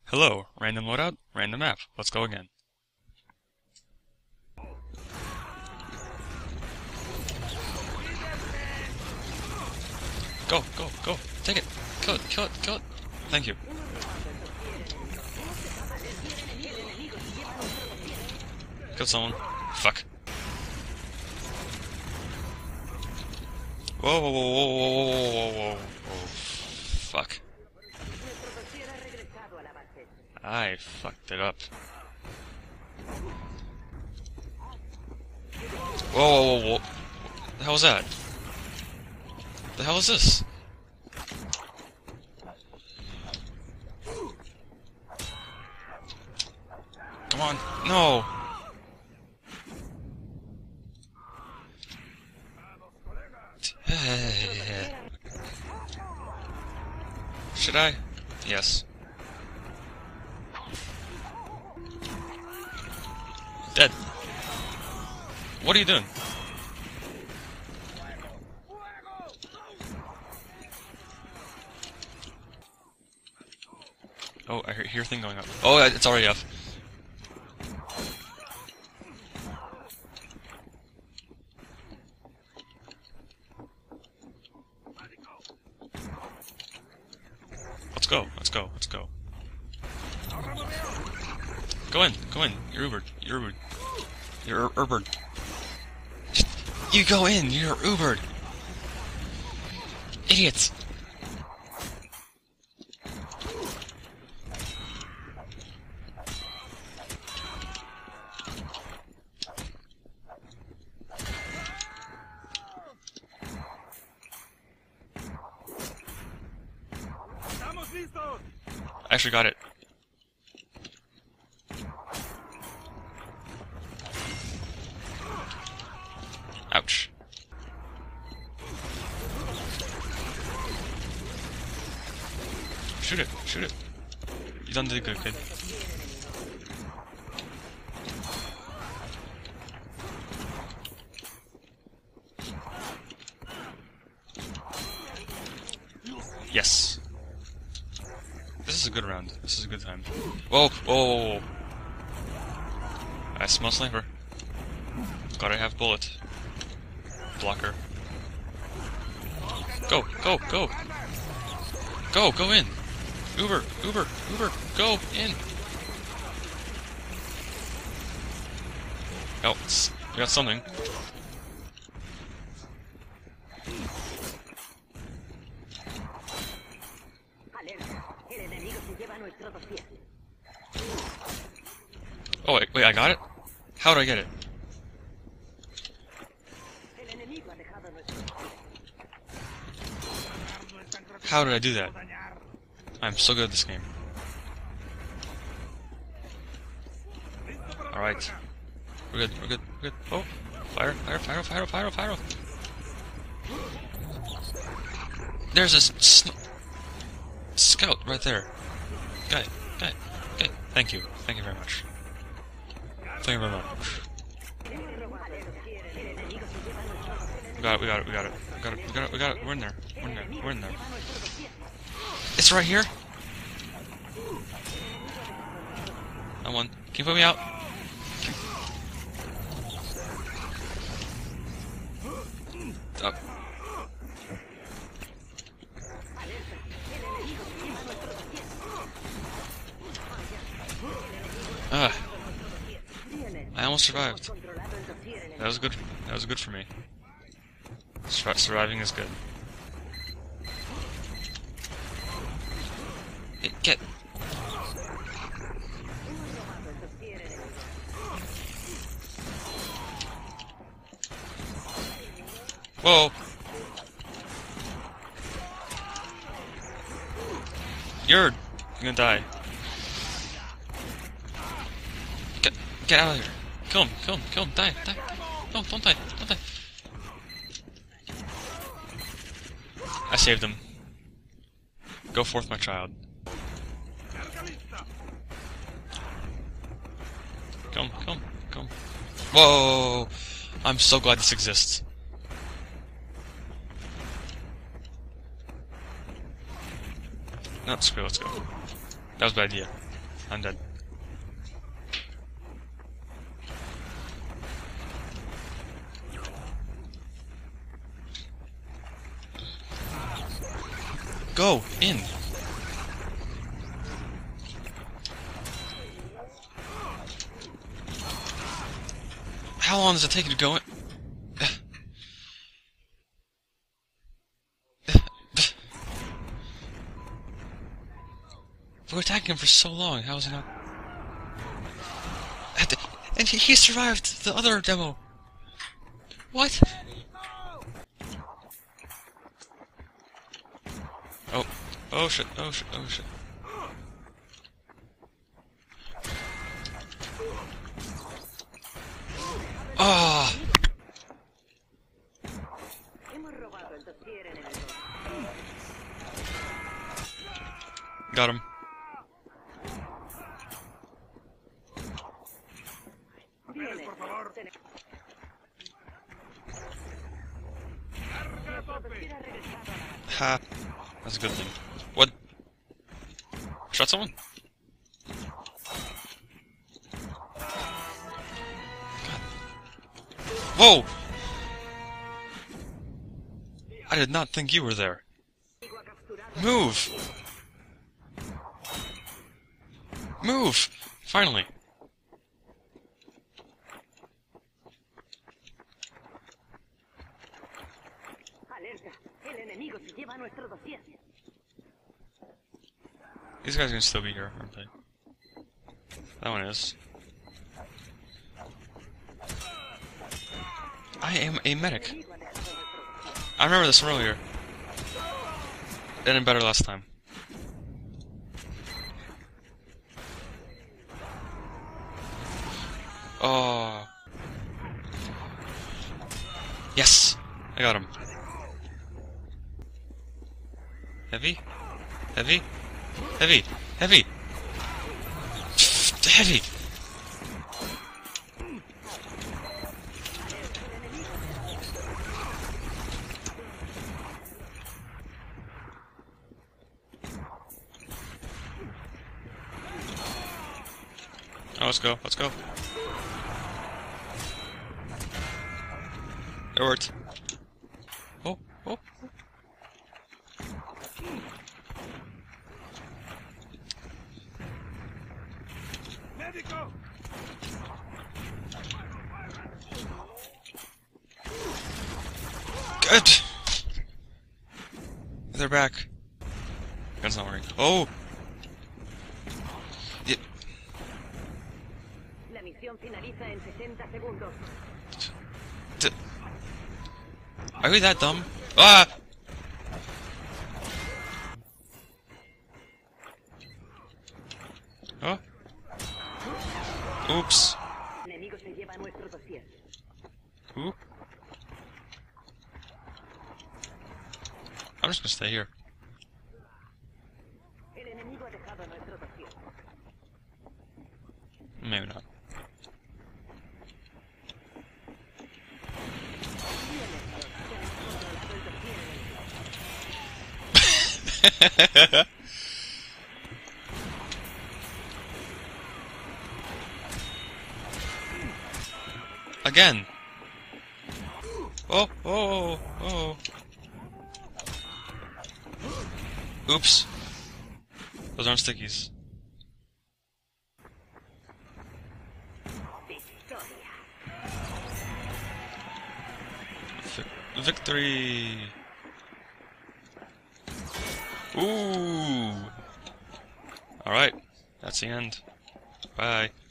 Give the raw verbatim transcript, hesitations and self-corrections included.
Hello, random loadout, random map. Let's go again. Go, go, go. Take it. Kill it, kill it, kill it. Thank you. Kill someone. Fuck. Whoa, whoa, whoa, whoa, whoa, whoa, whoa, whoa, whoa. Fuck. I fucked it up. Whoa, whoa, whoa, whoa. What the hell was that? The hell is this? Come on. No! Should I? Yes. Dead. What are you doing? Oh, I hear a thing going up. Oh, it's already up. Let's go, let's go, let's go. Go in, go in. You're Ubered. You're Ubered. You're Ubered. Just, you go in, you're Ubered. Idiots. I actually got it. Ouch. Shoot it, shoot it. You done did good, kid. Yes. This is a good round. This is a good time. Whoa, whoa, whoa, whoa. I smell sniper. Gotta have bullet. Blocker. Go, go, go! Go, go in! Uber, Uber, Uber, go in! Oh, we got something. Oh, wait, wait, I got it? How did I get it? How did I do that? I'm so good at this game. Alright. We're good, we're good, we're good. Oh! Fire, fire, fire, fire, fire, fire! There's a sn scout right there. Guy, guy, guy. Thank you. Thank you very much. Thank you very much. We got it, we got it, we got it. We got it, we got it, we got it. We're in there. We're in there. We're in there. It's right here. I won. Can you put me out? Up. Ah. I almost survived. That was good. That was good for me. Sur surviving is good. Hey, get. Whoa. You're gonna die. Get, get out of here. Kill him, kill him, kill him, die, die, die. No, don't die, don't die. I saved him. Go forth, my child. Kill him, kill him, kill him. Whoa! I'm so glad this exists. No, screw it, let's go. That was a bad idea. I'm dead. Go in. How long does it take you to go in? We're attacking him for so long. How is he not? And he, he survived the other demo. What? Oh, oh shit! Oh shit! Oh shit! Ah! Oh. Got him. Ha! That's a good thing. What? Shot someone? God. Whoa! I did not think you were there. Move! Move! Finally! These guys can still be here, aren't they? That one is. I am a medic. I remember this from earlier. It ended better last time. Oh. Yes! I got him. Heavy? Heavy? Heavy! Heavy! Heavy! Oh, let's go, let's go. It worked. Oh, oh. Good! They're back. Gun's not working. Oh! Yeah. D Are we that dumb? Ah! Oh? Oops. Who? I'm just gonna stay here. Maybe not. Again. Oh, oh, oh. Oops. Those aren't stickies. V victory! Ooh! Alright, that's the end. Bye.